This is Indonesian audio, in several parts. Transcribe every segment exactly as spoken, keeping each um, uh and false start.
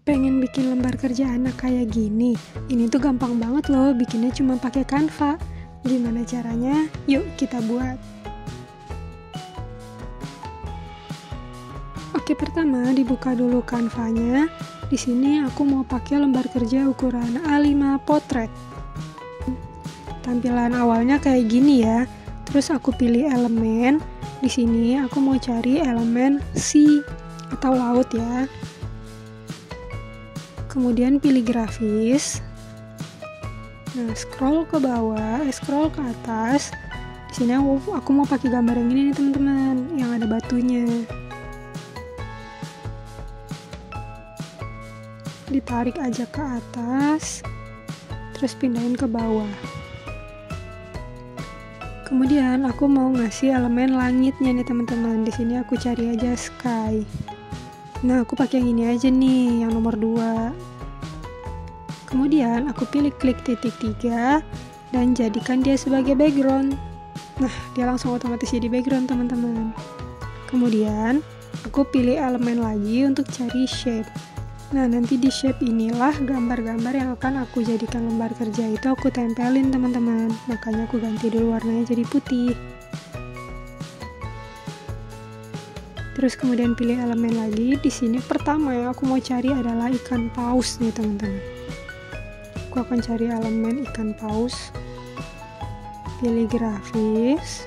Pengen bikin lembar kerja anak kayak gini? Ini tuh gampang banget loh, bikinnya cuma pakai Canva. Gimana caranya? Yuk kita buat. Oke, pertama dibuka dulu Canva-nya. Di sini aku mau pakai lembar kerja ukuran A lima potret. Tampilan awalnya kayak gini ya. Terus aku pilih elemen. Di sini aku mau cari elemen sea atau laut ya. Kemudian pilih grafis. Nah, scroll ke bawah, eh, scroll ke atas. Di sini aku, aku mau pakai gambar yang ini nih teman-teman, yang ada batunya. Ditarik aja ke atas, terus pindahin ke bawah. Kemudian aku mau ngasih elemen langitnya nih teman-teman. Di sini aku cari aja sky. Nah, aku pakai yang ini aja nih, yang nomor dua. Kemudian aku pilih klik titik tiga dan jadikan dia sebagai background. Nah, dia langsung otomatis jadi background teman-teman. Kemudian aku pilih elemen lagi untuk cari shape. Nah, nanti di shape inilah gambar-gambar yang akan aku jadikan lembar kerja itu aku tempelin teman-teman. Makanya aku ganti dulu warnanya jadi putih. Terus kemudian pilih elemen lagi. Di sini pertama yang aku mau cari adalah ikan paus nih teman-teman. Aku akan cari elemen ikan paus. Pilih grafis.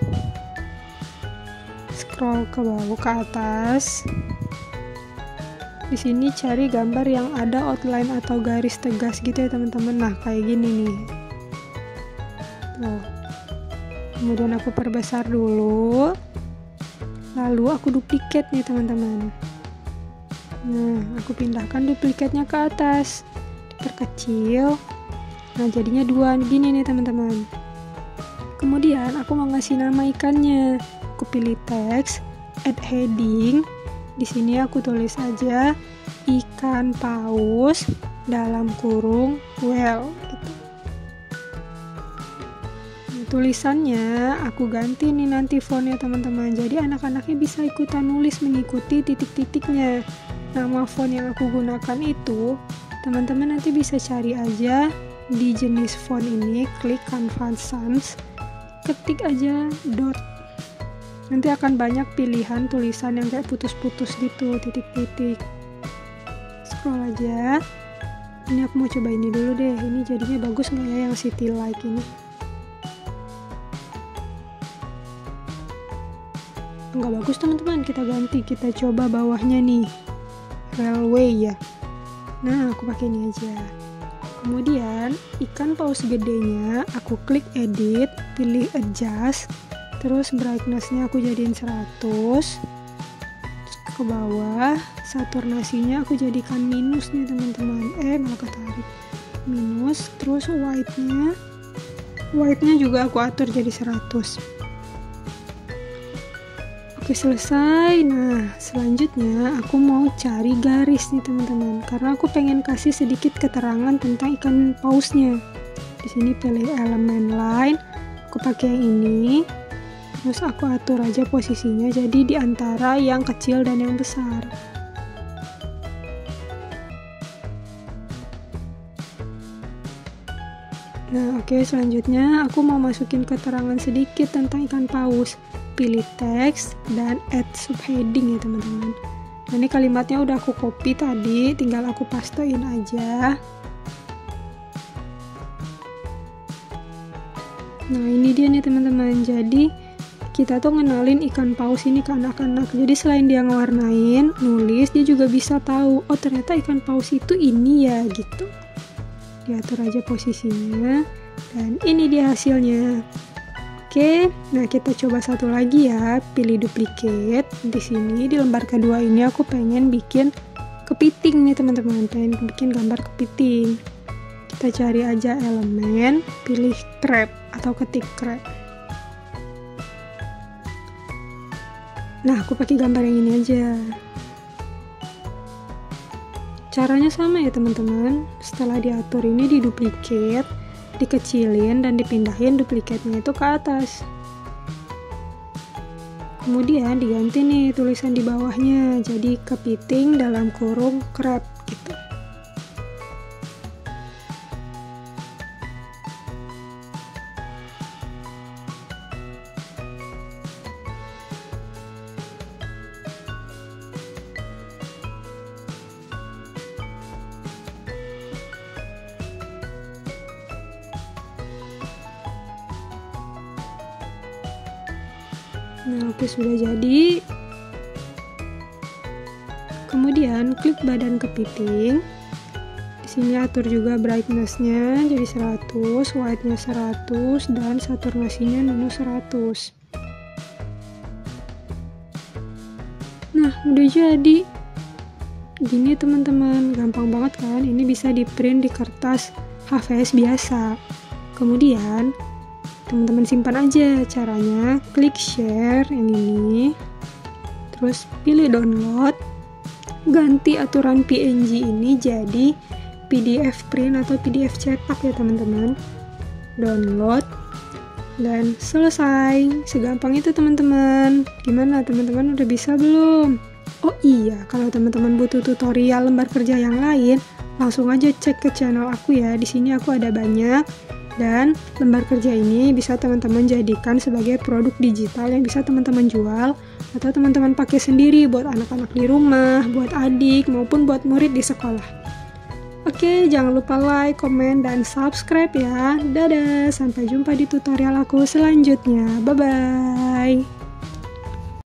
Scroll ke bawah ke atas. Di sini cari gambar yang ada outline atau garis tegas gitu ya teman-teman. Nah, kayak gini nih. Tuh. Kemudian aku perbesar dulu. Lalu aku duplikat nih teman-teman. Nah, aku pindahkan duplikatnya ke atas, diperkecil. Nah, jadinya dua gini nih teman-teman. Kemudian aku mau ngasih nama ikannya. Aku pilih teks, add heading. Di sini aku tulis aja ikan paus dalam kurung well. Gitu. Tulisannya aku ganti nih nanti fontnya teman-teman, jadi anak-anaknya bisa ikutan nulis mengikuti titik-titiknya. Nama font yang aku gunakan itu teman-teman nanti bisa cari aja di jenis font ini, klik Canva Sans, ketik aja dot, nanti akan banyak pilihan tulisan yang kayak putus-putus gitu, titik-titik. Scroll aja. Ini aku mau coba ini dulu deh, ini jadinya bagus nggak ya yang city like ini? Nggak bagus teman-teman, kita ganti, kita coba bawahnya nih, railway ya. Nah, aku pakai ini aja. Kemudian ikan paus gedenya aku klik edit, pilih adjust, terus brightness-nya aku jadiin seratus, terus ke bawah saturnasinya aku jadikan minus nih teman-teman, eh malah ketarik minus, terus white-nya white-nya juga aku atur jadi seratus. Oke, selesai. Nah, selanjutnya aku mau cari garis nih teman-teman, karena aku pengen kasih sedikit keterangan tentang ikan pausnya. Di sini pilih elemen line, aku pakai yang ini, terus aku atur aja posisinya jadi di antara yang kecil dan yang besar. Nah, oke, selanjutnya aku mau masukin keterangan sedikit tentang ikan paus. Pilih teks dan add subheading ya teman-teman. Nah, ini kalimatnya udah aku copy tadi, tinggal aku pastein aja. Nah, ini dia nih teman-teman. Jadi kita tuh ngenalin ikan paus ini ke anak-anak. Jadi selain dia ngewarnain, nulis, dia juga bisa tahu, oh ternyata ikan paus itu ini ya gitu. Diatur aja posisinya, dan ini dia hasilnya. Oke, nah kita coba satu lagi ya, pilih duplicate. Di sini di lembar kedua ini aku pengen bikin kepiting nih teman-teman, pengen bikin gambar kepiting. Kita cari aja elemen, pilih crab atau ketik crab. Nah, aku pakai gambar yang ini aja. Caranya sama ya teman-teman. Setelah diatur ini di duplicate, dikecilin dan dipindahin duplikatnya itu ke atas. Kemudian diganti nih tulisan di bawahnya, jadi kepiting dalam kurung crab gitu. Nah, oke, sudah jadi. Kemudian klik badan kepiting. Di sini atur juga brightness-nya jadi seratus, white-nya seratus, dan saturasinya nano seratus. Nah, udah jadi. Gini teman-teman, gampang banget kan? Ini bisa di print di kertas H V S biasa. Kemudian teman-teman simpan aja. Caranya klik share yang ini, terus pilih download, ganti aturan P N G ini jadi P D F print atau P D F cetak ya teman-teman. Download dan selesai. Segampang itu teman-teman. Gimana teman-teman, udah bisa belum? Oh iya, kalau teman-teman butuh tutorial lembar kerja yang lain, langsung aja cek ke channel aku ya. Di sini aku ada banyak. Dan lembar kerja ini bisa teman-teman jadikan sebagai produk digital yang bisa teman-teman jual atau teman-teman pakai sendiri buat anak-anak di rumah, buat adik, maupun buat murid di sekolah. Oke, jangan lupa like, komen, dan subscribe ya. Dadah, sampai jumpa di tutorial aku selanjutnya. Bye-bye.